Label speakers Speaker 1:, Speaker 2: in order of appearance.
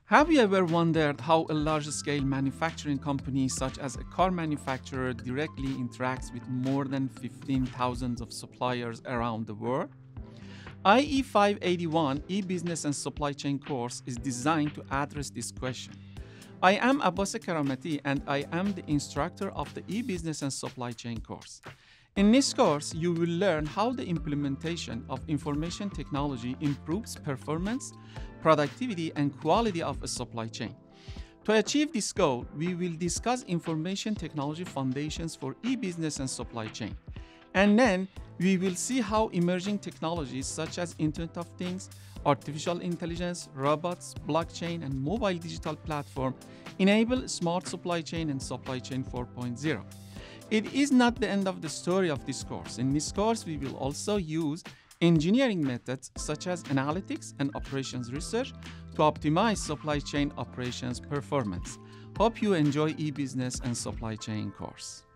Speaker 1: Have you ever wondered how a large-scale manufacturing company such as a car manufacturer directly interacts with more than 15,000 of suppliers around the world? IE 581 E-Business and Supply Chain course is designed to address this question. I am Abbas Karamati and I am the instructor of the E-Business and Supply Chain course. In this course, you will learn how the implementation of information technology improves performance, productivity, and quality of a supply chain. To achieve this goal, we will discuss information technology foundations for e-business and supply chain. And then we will see how emerging technologies such as Internet of Things, artificial intelligence, robots, blockchain, and mobile digital platform enable smart supply chain and supply chain 4.0. It is not the end of the story of this course. In this course, we will also use engineering methods such as analytics and operations research to optimize supply chain operations performance. Hope you enjoy e-business and supply chain course.